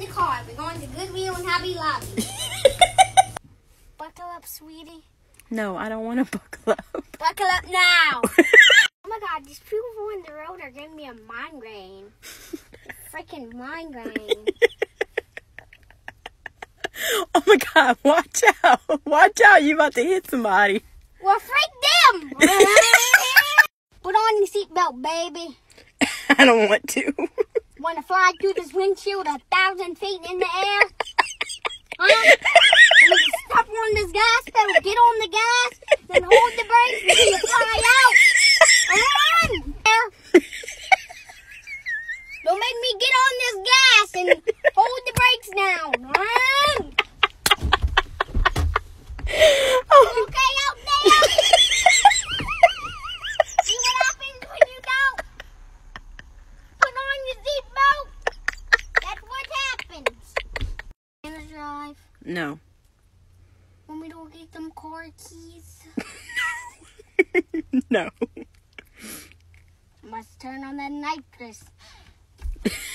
the car. We're going to Goodwill and Hobby Lobby. Buckle up, sweetie. No, I don't want to buckle up. Buckle up now. Oh my God, these people on the road are giving me a migraine. Freaking migraine. Oh my God, watch out. Watch out, you about to hit somebody. Well, freak them. Put on your seatbelt, baby. I don't want to. Want to fly through this windshield 1,000 feet in the air? Huh? Want to stop on this gas pedal, get on the gas, then hold the brakes until you fly out. Run! Don't make me get on this gas and hold the brakes down. Run! Oh. Okay out there? See what happens when you don't put on your seatbelt? That's what happens. Can I drive? No. Want me to get them car keys? No. Must turn on that night, Chris.